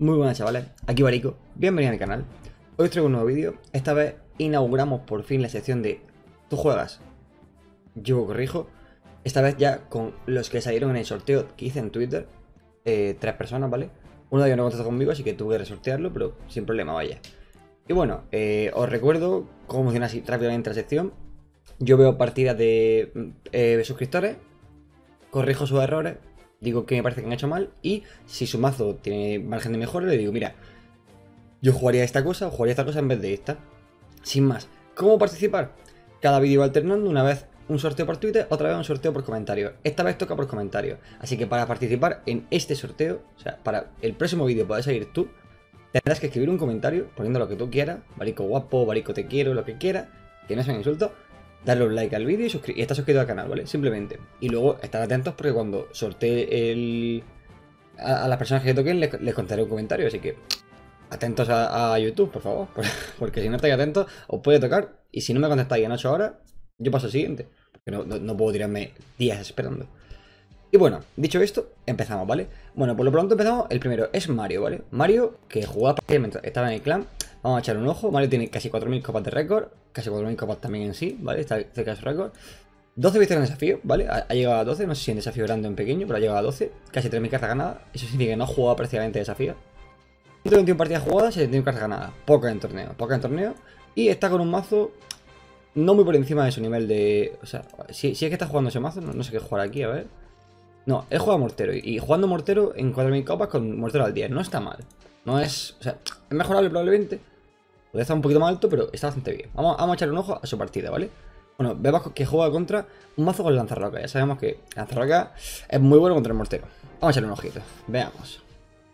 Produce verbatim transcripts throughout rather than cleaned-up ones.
Muy buenas chavales, aquí Barico, bienvenido a mi canal. Hoy os traigo un nuevo vídeo, esta vez inauguramos por fin la sección de ¿tú juegas? Yo corrijo. Esta vez ya con los que salieron en el sorteo que hice en Twitter, eh, tres personas, ¿vale? Uno de ellos no contactó conmigo, así que tuve que resortearlo, pero sin problema, vaya. Y bueno, eh, os recuerdo cómo funciona así rápidamente la sección. Yo veo partidas de eh, suscriptores, corrijo sus errores, digo que me parece que han hecho mal, y si su mazo tiene margen de mejora, le digo, mira, yo jugaría esta cosa o jugaría esta cosa en vez de esta. Sin más. ¿Cómo participar? Cada vídeo alternando, una vez un sorteo por Twitter, otra vez un sorteo por comentarios. Esta vez toca por comentarios. Así que para participar en este sorteo, o sea, para el próximo vídeo poder salir tú, tendrás que escribir un comentario poniendo lo que tú quieras, Barico guapo, Barico te quiero, lo que quieras, que no sea un insulto. Darle un like al vídeo y, y estar suscrito al canal, ¿vale? Simplemente. Y luego estar atentos porque cuando sortee el... a, a las personas que toquen les, les contaré un comentario, así que atentos a, a YouTube, por favor, porque si no estáis atentos os puede tocar, y si no me contestáis en ocho horas, yo paso al siguiente, porque no, no, no puedo tirarme días esperando. Y bueno, dicho esto, empezamos, ¿vale? Bueno, por lo pronto empezamos, el primero es Mario, ¿vale? Mario, que jugaba mientras estaba en el clan, vamos a echar un ojo. Mario tiene casi cuatro mil copas de récord, casi cuatro mil copas también en sí, ¿vale? Está cerca de su récord. doce victorias en desafío, ¿vale? Ha, ha llegado a doce, no sé si en desafío grande o en pequeño, pero ha llegado a doce, casi tres mil cartas ganadas, eso significa que no ha jugado prácticamente desafío. ciento veintiuna partidas jugadas, setenta y una cartas ganadas. Poca en torneo, poca en torneo. Y está con un mazo no muy por encima de su nivel de... O sea, si, si es que está jugando ese mazo, no, no sé qué jugar aquí, a ver. No, él juega mortero. Y jugando mortero en cuatro mil copas con mortero al diez. No está mal. No es... O sea, es mejorable probablemente. Puede estar un poquito más alto, pero está bastante bien. Vamos, vamos a echarle un ojo a su partida, ¿vale? Bueno, vemos que juega contra un mazo con lanzarroca. Ya sabemos que lanzarroca es muy bueno contra el mortero. Vamos a echarle un ojito. Veamos.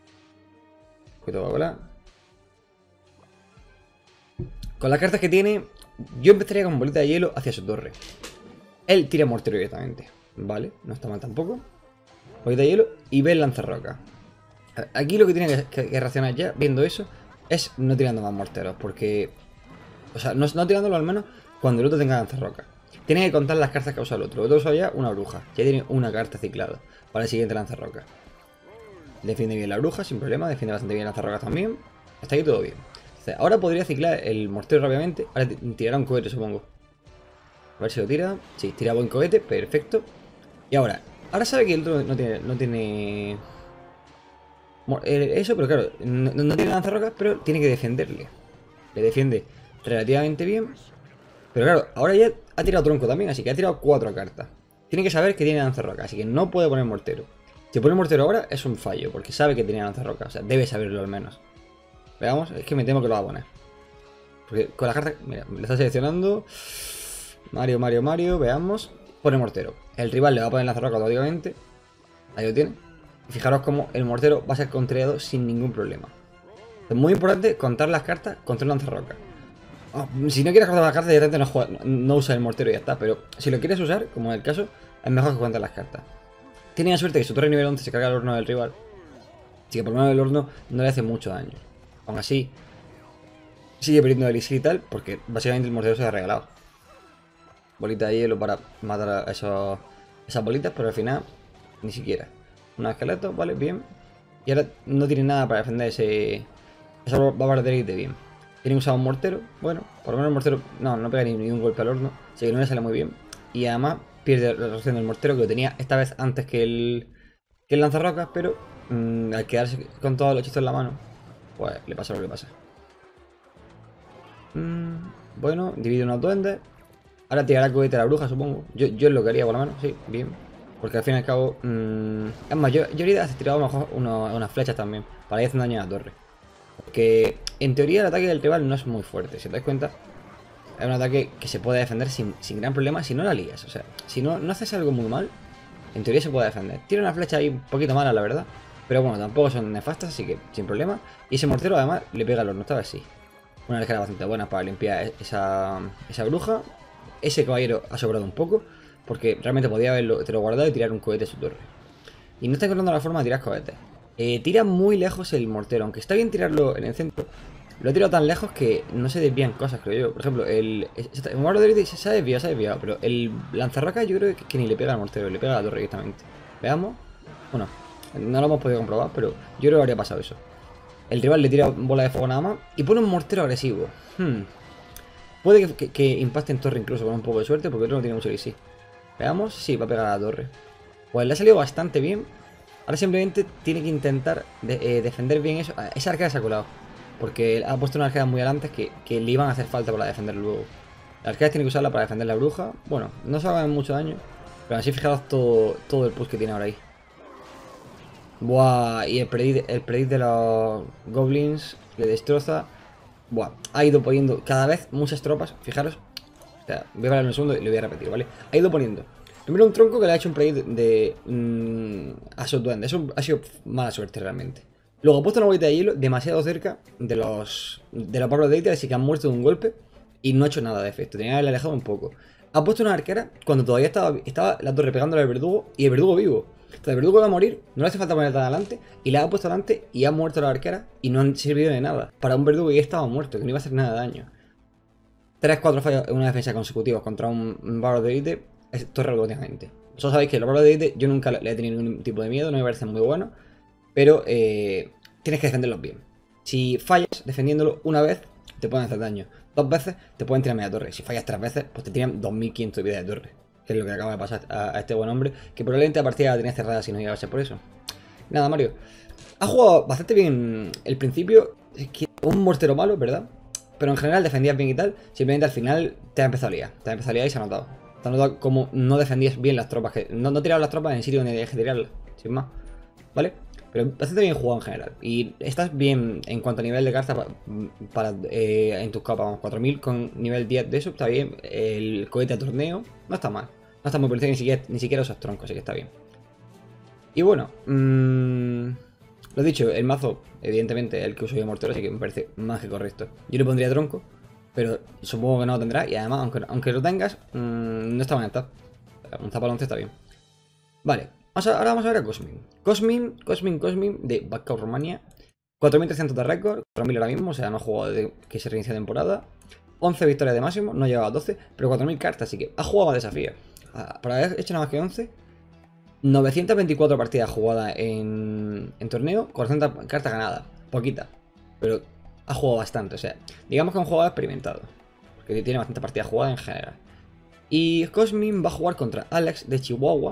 Con las cartas que tiene, yo empezaría con bolita de hielo hacia su torre. Él tira mortero directamente, ¿vale? No está mal tampoco. Bolita de hielo y ve el lanzarroca. Aquí lo que tiene que, que, que reaccionar ya, viendo eso, es no tirando más morteros, porque... O sea, no, no tirándolo al menos cuando el otro tenga lanzarroca. Tiene que contar las cartas que usa el otro. El otro usa ya una bruja, ya tiene una carta ciclada para el siguiente lanzarroca. Defiende bien la bruja, sin problema. Defiende bastante bien las zarrogas también. Hasta ahí todo bien. Entonces, ahora podría ciclar el mortero rápidamente. Ahora tirará un cohete, supongo. A ver si lo tira. Sí, tira buen cohete. Perfecto. Y ahora. Ahora sabe que el otro no tiene... No tiene... Eso, pero claro. No, no tiene lanzarrocas, pero tiene que defenderle. Le defiende relativamente bien. Pero claro, ahora ya ha tirado tronco también. Así que ha tirado cuatro cartas. Tiene que saber que tiene lanzarrocas. Así que no puede poner mortero. Si pone mortero ahora es un fallo, porque sabe que tenía lanzarroca, o sea, debe saberlo al menos. Veamos, es que me temo que lo va a poner. Porque con la carta, mira, le está seleccionando. Mario, Mario, Mario, veamos. Pone mortero. El rival le va a poner lanzarroca automáticamente. Ahí lo tiene. Y fijaros cómo el mortero va a ser contrariado sin ningún problema. Es muy importante contar las cartas contra el lanzarroca. Oh, si no quieres contar las cartas, directamente no, juega, no usa el mortero y ya está. Pero si lo quieres usar, como en el caso, es mejor que cuentes las cartas. Tiene la suerte que su torre nivel once se carga el horno del rival. Así que por lo menos el horno no le hace mucho daño. Aún así, sigue perdiendo elixir y tal, porque básicamente el mortero se ha regalado. Bolita de hielo para matar a esos, esas bolitas, pero al final ni siquiera. Un esqueleto, vale, bien. Y ahora no tiene nada para defender ese... Esa va a perder de bien. Tiene que usar un mortero. Bueno, por lo menos el mortero no, no pega ni, ni un golpe al horno. Así que no le sale muy bien. Y además pierde la reacción del mortero, que lo tenía esta vez antes que el, que el lanzarrocas, pero mmm, al quedarse con todos los hechizos en la mano, pues le pasa lo que pasa. Mm, bueno, divide unos duendes. Ahora tirará cohete a la bruja, supongo. Yo, yo es lo que haría, por lo menos, sí, bien. Porque al fin y al cabo... Mmm, es más, yo, yo ahorita he tirado a lo mejor unos, unas flechas también, para ir haciendo daño a la torre. Porque en teoría el ataque del rival no es muy fuerte, si te das cuenta. Es un ataque que se puede defender sin, sin gran problema si no la lías. O sea, si no, no haces algo muy mal, en teoría se puede defender. Tiene una flecha ahí un poquito mala, la verdad. Pero bueno, tampoco son nefastas, así que sin problema. Y ese mortero además le pega al horno, esta vez sí. Una ligera bastante buena para limpiar esa, esa bruja. Ese caballero ha sobrado un poco, porque realmente podía haberlo te lo guardado y tirar un cohete a su torre. Y no está encontrando la forma de tirar cohetes. Eh, tira muy lejos el mortero, aunque está bien tirarlo en el centro. Lo he tirado tan lejos que no se desvían cosas, creo yo. Por ejemplo, el... el Mario de se ha desviado, se ha desviado. Pero el lanzarroca yo creo que, que ni le pega al mortero, le pega a la torre directamente. Veamos. Bueno, no lo hemos podido comprobar, pero yo creo que habría pasado eso. El rival le tira bola de fuego nada más y pone un mortero agresivo. Hmm. Puede que, que, que impacte en torre incluso con un poco de suerte, porque otro no tiene mucho que sí. Veamos, sí, va a pegar a la torre. Pues le ha salido bastante bien. Ahora simplemente tiene que intentar de, eh, defender bien eso. Esa arquera se ha colado, porque ha puesto una arquera muy adelante que, que le iban a hacer falta para defender luego. La arquera tiene que usarla para defender la bruja. Bueno, no se hagan mucho daño, pero así fijaros todo, todo el push que tiene ahora ahí. Buah, y el predit, el predit de los goblins le destroza. Buah, ha ido poniendo cada vez muchas tropas, fijaros. O sea, voy a parar un segundo y lo voy a repetir, ¿vale? Ha ido poniendo primero un tronco que le ha hecho un predit de... Mmm, a su duende. Eso ha sido mala suerte realmente. Luego ha puesto una bolita de hielo demasiado cerca de los... De los Pablos de Ita, así que han muerto de un golpe. Y no ha hecho nada de efecto, tenía que haberle alejado un poco. Ha puesto una arquera cuando todavía estaba, estaba la torre pegándole al verdugo y el verdugo vivo. Entonces el verdugo va a morir, no le hace falta ponerla adelante y la ha puesto adelante y ha muerto la arquera y no han servido de nada. Para un verdugo que ya estaba muerto, que no iba a hacer nada de daño. tres cuatro fallos en una defensa consecutiva contra un, un Barro de Elite es torre automáticamente. Vosotros sabéis que los Barros de Elite yo nunca le he tenido ningún tipo de miedo, no me parecen muy buenos, pero eh, tienes que defenderlos bien. Si fallas defendiéndolo una vez, te pueden hacer daño. Dos veces te pueden tirar media torre. Si fallas tres veces, pues te tiran dos mil quinientos de vida de torre. Que es lo que acaba de pasar a, a este buen hombre. Que probablemente la partida la tenía cerrada si no iba a ser por eso. Nada, Mario. Ha jugado bastante bien el principio. Es que un mortero malo, ¿verdad? Pero en general defendías bien y tal. Simplemente al final te ha empezado a liar. Te ha empezado a liar y se ha notado. Te ha notado como no defendías bien las tropas. Que no, no tirabas las tropas en el sitio donde tenías que tirarlas. Sin más. ¿Vale? Pero bastante bien jugado en general. Y estás bien en cuanto a nivel de carta para, para eh, en tus capas. Vamos, cuatro mil con nivel diez de eso. Está bien. El cohete a torneo no está mal. No está muy por encima, ni siquiera, ni siquiera esos troncos, así que está bien. Y bueno, mmm, lo dicho, el mazo, evidentemente, el que uso yo de mortero, así que me parece más que correcto. Yo le pondría tronco, pero supongo que no lo tendrá. Y además, aunque, aunque lo tengas, mmm, no está mal estar. Un zapalonce está bien. Vale. Ahora vamos a ver a Cosmin. Cosmin, Cosmin, Cosmin de Backup Romania. cuatro mil trescientos de récord, cuatro mil ahora mismo, o sea, no ha jugado desde que se reinicia temporada. once victorias de máximo, no llegaba a doce, pero cuatro mil cartas, así que ha jugado a desafío. Para haber hecho nada más que once, novecientas veinticuatro partidas jugadas en, en torneo, cuatrocientas cartas ganadas, poquita, pero ha jugado bastante, o sea, digamos que es un jugador experimentado, porque tiene bastantes partidas jugadas en general. Y Cosmin va a jugar contra Alex de Chihuahua.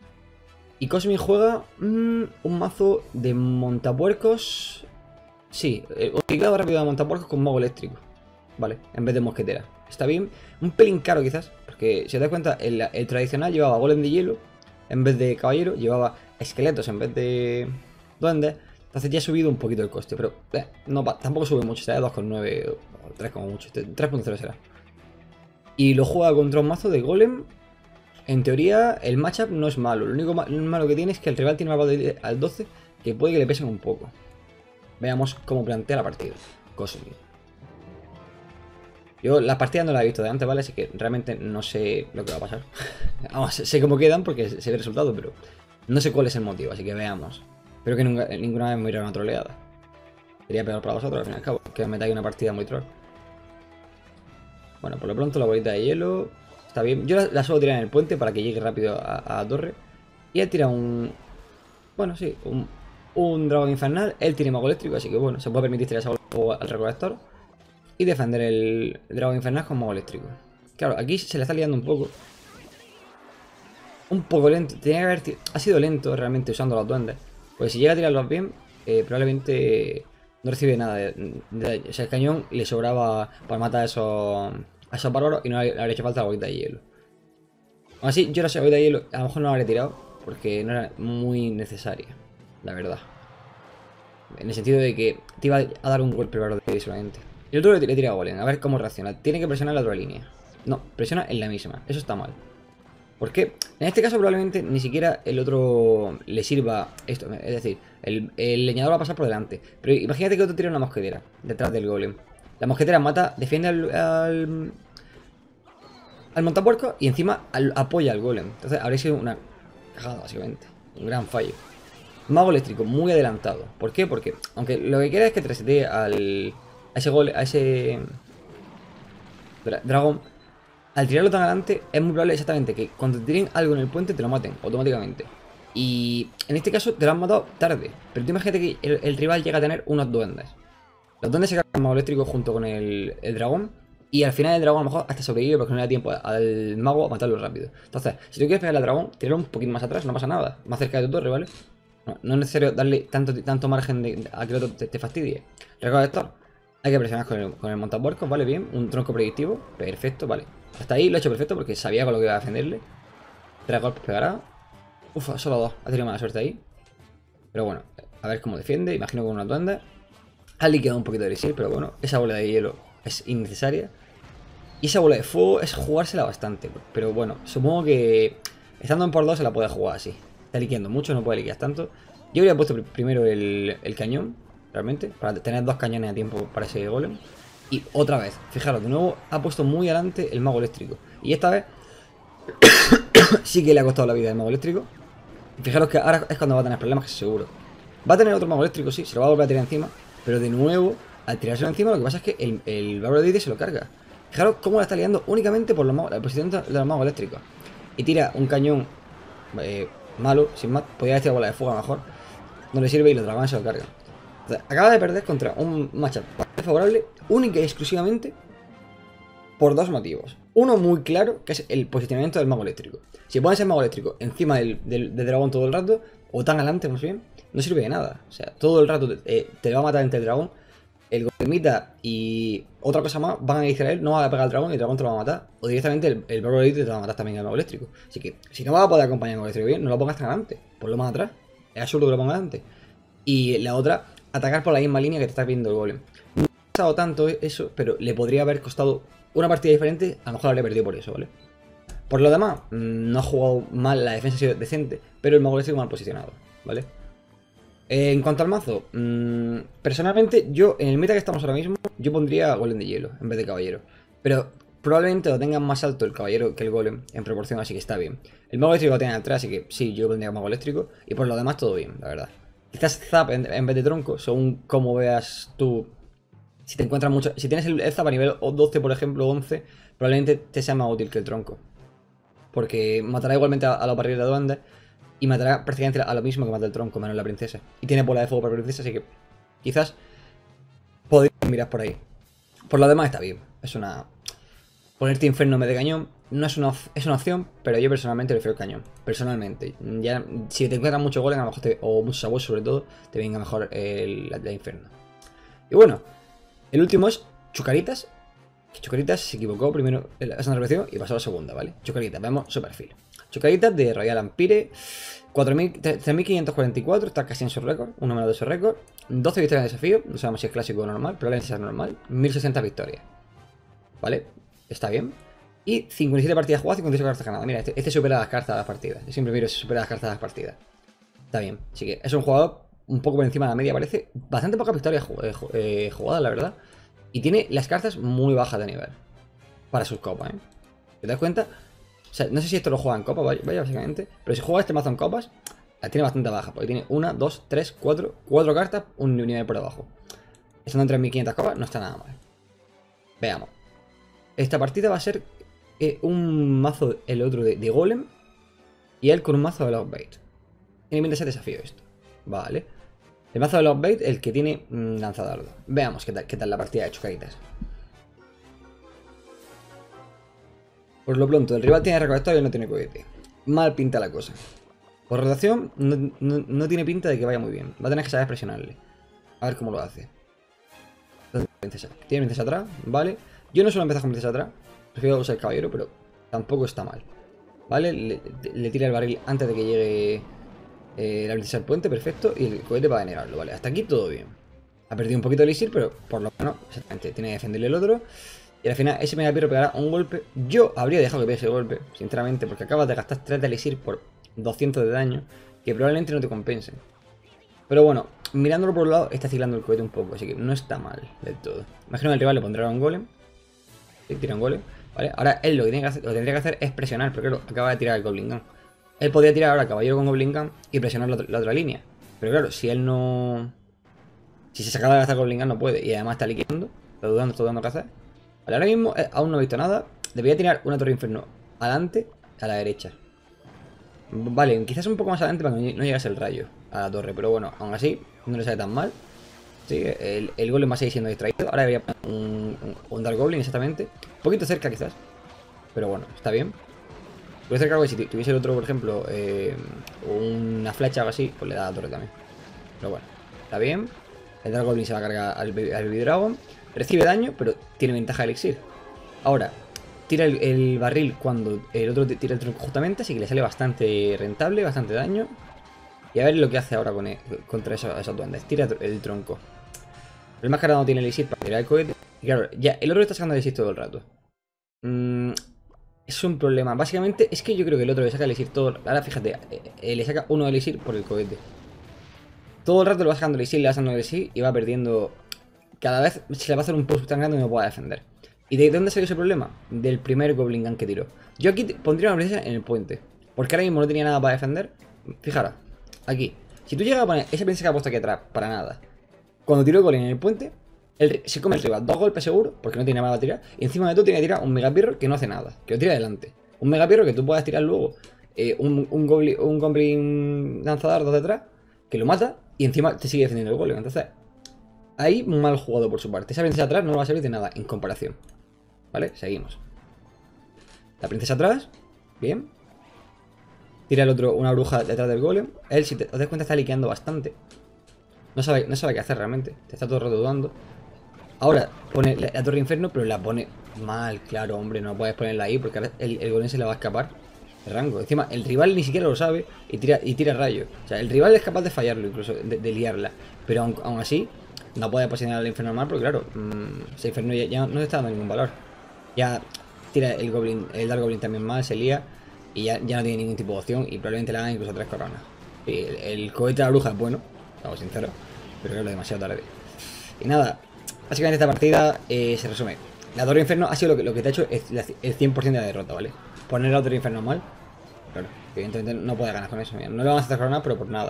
Y Cosmin juega mmm, un mazo de montapuercos. Sí, un ciclado rápido de montapuercos con mago eléctrico. Vale, en vez de mosquetera. Está bien. Un pelín caro quizás. Porque si os das cuenta, el, el tradicional llevaba golem de hielo en vez de caballero. Llevaba esqueletos en vez de duendes. Entonces ya ha subido un poquito el coste. Pero eh, no, tampoco sube mucho. Será dos coma nueve o tres como mucho. tres punto cero será. Y lo juega contra un mazo de golem. En teoría, el matchup no es malo. Lo único malo que tiene es que el rival tiene una de al doce que puede que le pesen un poco. Veamos cómo plantea la partida. Cosmin. Yo las partidas no las he visto de antes, ¿vale? Así que realmente no sé lo que va a pasar. Vamos, sé cómo quedan porque se ve el resultado, pero no sé cuál es el motivo, así que veamos. Espero que nunca, ninguna vez me hubiera una troleada. Sería peor para vosotros, al fin y al cabo, que os metáis una partida muy troll. Bueno, por lo pronto la bolita de hielo está bien. Yo la, la suelo tirar en el puente para que llegue rápido a, a la torre. Y él tira un... Bueno, sí, un, un dragón infernal. Él tiene mago eléctrico, así que bueno, se puede permitir tirar ese al recolector y defender el dragón infernal con mago eléctrico. Claro, aquí se le está liando un poco. Un poco lento. Tenía que haber... Ha sido lento realmente usando los duendes. Pues si llega a tirarlos bien, eh, probablemente no recibe nada de, de... O sea, el cañón le sobraba para matar a esos, a esos bárbaros y no le, le habría hecho falta la bolita de hielo. Aún así, yo la bolita de hielo a lo mejor no la habría tirado porque no era muy necesaria, la verdad. En el sentido de que te iba a dar un golpe bárbaro de solamente. Y el otro le, le tira a golem, a ver cómo reacciona. Tiene que presionar la otra línea. No, presiona en la misma. Eso está mal. Porque en este caso probablemente ni siquiera el otro le sirva esto. Es decir, el, el leñador va a pasar por delante. Pero imagínate que otro tira una mosquetera detrás del golem. La mosquetera mata, defiende al, al, al montapuerco y encima al, apoya al golem. Entonces habría sido una cagada básicamente. Un gran fallo. Mago eléctrico muy adelantado. ¿Por qué? Porque aunque lo que quiera es que te resetee al... A ese gol, a ese dra dragón, al tirarlo tan adelante es muy probable exactamente que cuando te tiren algo en el puente te lo maten automáticamente. Y en este caso te lo han matado tarde. Pero tú imagínate que el, el rival llega a tener unos duendes. Los duendes se cargan el mago eléctrico junto con el, el dragón. Y al final el dragón a lo mejor hasta sobrevive porque no le da tiempo al mago a matarlo rápido. Entonces, si tú quieres pegarle al dragón, tirarlo un poquito más atrás, no pasa nada. Más cerca de tu torre, ¿vale? No, no es necesario darle tanto, tanto margen de, a que el otro te, te fastidie. Recolector. Hay que presionar con el, con el montapuercos, ¿vale? Bien. Un tronco predictivo. Perfecto, vale. Hasta ahí lo he hecho perfecto porque sabía con lo que iba a defenderle. Tres golpes pegará. Uf, solo dos. Ha tenido mala suerte ahí. Pero bueno, a ver cómo defiende. Imagino con unas duendes. Ha liquidado un poquito de elixir, pero bueno, esa bola de hielo es innecesaria. Y esa bola de fuego es jugársela bastante. Pero bueno, supongo que estando en por dos se la puede jugar así. Está liquidando mucho, no puede liquidar tanto. Yo habría puesto primero el, el cañón, realmente, para tener dos cañones a tiempo para ese golem. Y otra vez, fijaros, de nuevo ha puesto muy adelante el mago eléctrico. Y esta vez sí que le ha costado la vida el mago eléctrico. Fijaros que ahora es cuando va a tener problemas, que seguro. Va a tener otro mago eléctrico, sí, se lo va a volver a tirar encima. Pero de nuevo, al tirárselo encima, lo que pasa es que el, el bárbaro de Didi se lo carga. Fijaros cómo la está liando únicamente por los magos, la posición de los magos eléctricos. Y tira un cañón eh, malo, sin más. Podría tirar bola de fuego a lo mejor. No le sirve y los dragones se lo cargan. O sea, acaba de perder contra un matchup favorable, única y exclusivamente por dos motivos. Uno muy claro, que es el posicionamiento del mago eléctrico. Si pones el mago eléctrico encima del, del, del dragón todo el rato, o tan adelante más bien, no sirve de nada. O sea, todo el rato eh, te va a matar entre el dragón. El golemita y otra cosa más van a decir a él, no va a pegar al dragón y el dragón te lo va a matar. O directamente el, el bárbaro te va a matar también el mago eléctrico. Así que si no vas a poder acompañar al mago eléctrico bien, no lo pongas tan adelante. Ponlo más atrás. Es absurdo que lo pongas adelante. Y la otra, atacar por la misma línea que te está viendo el golem. No ha pasado tanto eso, pero le podría haber costado una partida diferente. A lo mejor habría perdido por eso, ¿vale? Por lo demás, no ha jugado mal, la defensa ha sido decente, pero el mago eléctrico mal posicionado, ¿vale? En cuanto al mazo, mmm, personalmente yo, en el meta que estamos ahora mismo, yo pondría golem de hielo en vez de caballero. Pero probablemente lo tengan más alto el caballero que el golem en proporción, así que está bien. El mago eléctrico lo tiene atrás, así que sí, yo pondría mago eléctrico. Y por lo demás todo bien, la verdad. Quizás zap en, en vez de tronco, según como veas tú. Si te encuentras mucho, si tienes el, el zap a nivel doce, por ejemplo, once, probablemente te sea más útil que el tronco. Porque matará igualmente a, a los barriles de duendes. Y matará prácticamente a lo mismo que mata el tronco, menos la princesa. Y tiene bola de fuego para la princesa, así que quizás podéis mirar por ahí. Por lo demás está bien. Es una... Ponerte inferno en vez de cañón no es una, es una opción, pero yo personalmente prefiero el cañón. Personalmente. Ya, si te encuentras mucho golem, a lo mejor te, o muchos sabuesos sobre todo, te venga mejor el, la, la inferno. Y bueno, el último es Chucaritas. Chucaritas se equivocó primero, es una repetición y pasó a la segunda, ¿vale? Chucaritas, vemos su perfil. Chucaritas de Royal Empire, tres mil quinientos cuarenta y cuatro, está casi en su récord, un número de su récord. doce victorias de desafío, no sabemos si es clásico o normal, probablemente sea normal. mil sesenta victorias, ¿vale? Está bien. Y cincuenta y siete partidas jugadas, cincuenta y seis cartas ganadas. Mira, este, este supera las cartas de las partidas. Yo siempre miro si supera las cartas de las partidas. Está bien, así que es un jugador un poco por encima de la media, parece. Bastante pocas victorias eh, jugadas, la verdad. Y tiene las cartas muy bajas de nivel para sus copas, ¿eh? ¿Te das cuenta? O sea, no sé si esto lo juega en copa, vaya, vaya básicamente. Pero si juega este mazo en copas, la tiene bastante baja. Porque tiene una, dos, tres, cuatro, cuatro cartas, un nivel por debajo. Estando en tres mil quinientas copas, no está nada mal. Veamos. Esta partida va a ser eh, un mazo, el otro de, de Golem. Y él con un mazo de Lockbait. Tiene mil de ese desafío esto. Vale. El mazo de Lockbait, el que tiene mmm, lanzadardo. Veamos qué tal, qué tal la partida de Chucaritas. Por lo pronto, el rival tiene recolector y él no tiene cohete. Mal pinta la cosa. Por rotación, no, no, no tiene pinta de que vaya muy bien. Va a tener que saber presionarle. A ver cómo lo hace. Princesa. Tiene princesa atrás, vale. Yo no suelo empezar con princesa atrás. Prefiero usar el caballero, pero tampoco está mal. Vale, le, le tira el barril antes de que llegue eh, la princesa al puente, perfecto. Y el cohete va a denegarlo, vale. Hasta aquí todo bien. Ha perdido un poquito de elixir, pero por lo menos, exactamente, tiene que defenderle el otro. Y al final ese Megapiro pegará un golpe. Yo habría dejado que pegue ese golpe, sinceramente, porque acabas de gastar tres de elixir por doscientos de daño, que probablemente no te compensen. Pero bueno, mirándolo por un lado, está ciclando el cohete un poco, así que no está mal del todo. Imagino que el rival le pondrá un golem. Sí, tira un golem, ¿vale? Ahora él lo que, tiene que hacer, lo que tendría que hacer es presionar, porque claro, acaba de tirar el Goblin Gun. Él podría tirar ahora caballero con Goblin Gun y presionar la, la otra línea. Pero claro, si él no... Si se acaba de gastar Goblin Gun no puede, y además está liquidando, está dudando, está dudando qué hacer. Vale, ahora mismo eh, aún no he visto nada. Debería tirar una torre inferno adelante, a la derecha. Vale, quizás un poco más adelante para que no llegase el rayo a la torre, pero bueno, aún así no le sale tan mal. Sí, el, el golem va a seguir siendo distraído. Ahora debería poner un, un, un Dark Goblin exactamente. Un poquito cerca quizás, pero bueno, está bien. Puede ser que si tuviese el otro, por ejemplo, eh, una flecha o algo así, pues le da a la torre también. Pero bueno, está bien. El Dark Goblin se va a cargar al, al Baby Dragon. Recibe daño, pero tiene ventaja de elixir. Ahora, tira el, el barril cuando el otro tira el tronco justamente, así que le sale bastante rentable, bastante daño. Y a ver lo que hace ahora con el, contra esos, esos duendes. Tira el tronco. El más cargado no tiene elixir para tirar el cohete. Y claro, ya el otro está sacando elixir todo el rato. Mmm... Es un problema. Básicamente es que yo creo que el otro le saca elixir todo. Ahora fíjate, eh, le saca uno de elixir por el cohete. Todo el rato le va sacando elixir, le va sacando elixir y va perdiendo. Cada vez se le va a hacer un push tan grande que no pueda defender. ¿Y de dónde salió ese problema? Del primer Goblin Gun que tiró. Yo aquí pondría una princesa en el puente. Porque ahora mismo no tenía nada para defender. Fijaros, aquí. Si tú llegas a poner esa princesa que ha puesto aquí atrás, para nada. Cuando tiró el Goblin en el puente, el, se come el rival dos golpes seguro, porque no tiene nada para tirar. Y encima de todo tiene que tirar un Megapierro que no hace nada, que lo tira adelante. Un Megapierro que tú puedas tirar luego eh, un, un, goblin, un Goblin lanzadardos detrás, que lo mata y encima te sigue defendiendo el Golem. Entonces, ahí mal jugado por su parte. Esa princesa atrás no va a servir de nada en comparación. ¿Vale? Seguimos. La princesa atrás, bien. Tira el otro una bruja detrás del Golem. Él, si te, os das cuenta, está liqueando bastante. No sabe, no sabe qué hacer realmente. Te está todo el rato dudando. Ahora pone la, la torre infierno, pero la pone mal, claro, hombre. No puedes ponerla ahí porque ahora el, el golem se la va a escapar de rango. Encima, el rival ni siquiera lo sabe y tira, y tira rayo. O sea, el rival es capaz de fallarlo, incluso de, de liarla. Pero aun, aún así, no puede posicionar al infierno mal porque, claro, mmm, ese infierno ya, ya no le está dando ningún valor. Ya tira el goblin, el Dark Goblin también mal, se lía y ya, ya no tiene ningún tipo de opción y probablemente le hagan incluso tres coronas. Y el, el cohete de la bruja es bueno, estamos sinceros, pero claro, demasiado tarde. Y nada. Básicamente esta partida eh, se resume. La Torre Inferno ha sido lo que, lo que te ha hecho el cien por ciento de la derrota, ¿vale? Poner la Torre Inferno mal. Claro, evidentemente no puede ganar con eso. Mira, no le van a hacer coronas, pero por nada.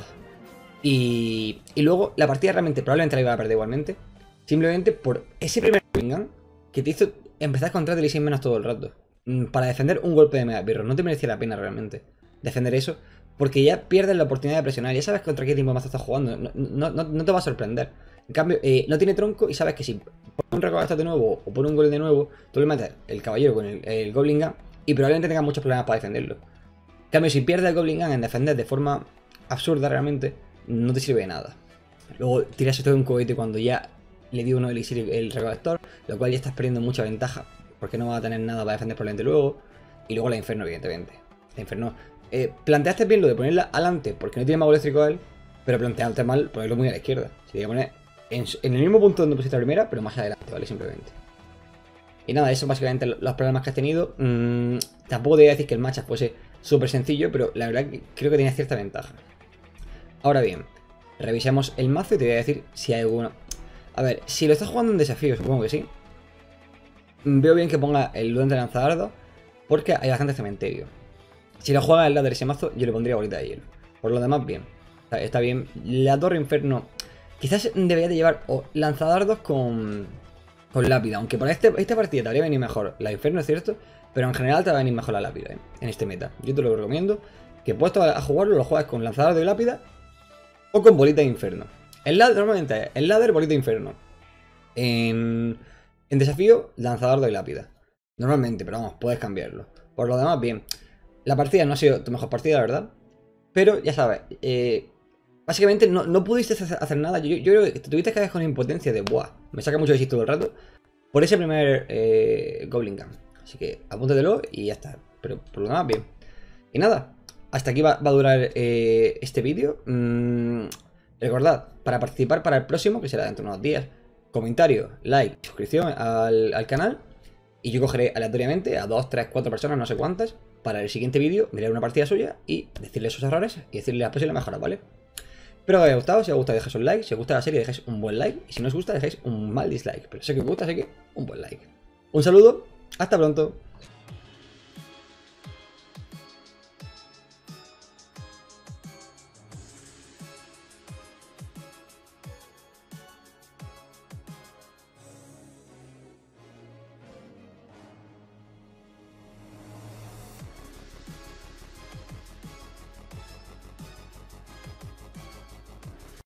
Y, y luego la partida realmente probablemente la iba a perder igualmente. Simplemente por ese primer Gun que te hizo empezar contra el elixir menos todo el rato. Para defender un golpe de Megapierro. No te merecía la pena realmente defender eso. Porque ya pierdes la oportunidad de presionar. Ya sabes contra qué tipo de mazo estás jugando. No, no, no, no te va a sorprender. En cambio, eh, no tiene tronco y sabes que si pones un recolector de nuevo o pones un golem de nuevo, tú le metes el caballero con el, el Goblin Gun y probablemente tengas muchos problemas para defenderlo. En cambio, si pierdes el Goblin Gun en defender de forma absurda realmente, no te sirve de nada. Luego tiras esto de un cohete cuando ya le dio uno elixir el, el recolector, lo cual ya estás perdiendo mucha ventaja porque no va a tener nada para defender probablemente luego. Y luego la Inferno, evidentemente. La Inferno. Eh, planteaste bien lo de ponerla adelante porque no tiene mago eléctrico a él, pero planteaste mal ponerlo muy a la izquierda. Se tiene que poner En, en el mismo punto donde pusiste la primera, pero más adelante, ¿vale? Simplemente. Y nada, eso básicamente los problemas que has tenido. Mmm, tampoco te voy a decir que el matchup fuese súper sencillo, pero la verdad que creo que tenía cierta ventaja. Ahora bien, revisemos el mazo y te voy a decir si hay alguno. A ver, si lo estás jugando en desafío, supongo que sí. Veo bien que ponga el duende lanzadardo, porque hay bastante cementerio. Si lo juega el ladder ese mazo, yo le pondría bolita de hielo. Por lo demás, bien. Está, está bien. La torre inferno. Quizás debería de llevar o lanzadardos con, con lápida. Aunque para este, esta partida te habría venir mejor la Inferno, es cierto. Pero en general te va a venir mejor la lápida, ¿eh? En este meta. Yo te lo recomiendo. Que puesto a jugarlo, lo juegas con lanzadardo y lápida. O con bolita de Inferno. El ladder normalmente es el ladder, bolita de Inferno. En, en desafío, lanzadardo y lápida. Normalmente, pero vamos, puedes cambiarlo. Por lo demás, bien. La partida no ha sido tu mejor partida, la verdad. Pero ya sabes, eh... básicamente no, no pudiste hacer nada. Yo, yo creo que te tuviste que dejar con impotencia de buah, me saca mucho de chiste todo el rato. Por ese primer eh, Goblin Gun. Así que apúntatelo y ya está. Pero por lo demás, bien. Y nada, hasta aquí va, va a durar eh, este vídeo. Mm, recordad, para participar para el próximo, que será dentro de unos días, comentario, like, suscripción al, al canal. Y yo cogeré aleatoriamente a dos, tres, cuatro personas, no sé cuántas, para el siguiente vídeo, mirar una partida suya y decirle sus errores y decirle las posibles mejoras, ¿vale? Espero que os haya gustado. Si os gusta, dejéis un like. Si os gusta la serie, dejéis un buen like. Y si no os gusta, dejéis un mal dislike. Pero sé que os gusta, así que un buen like. Un saludo. Hasta pronto.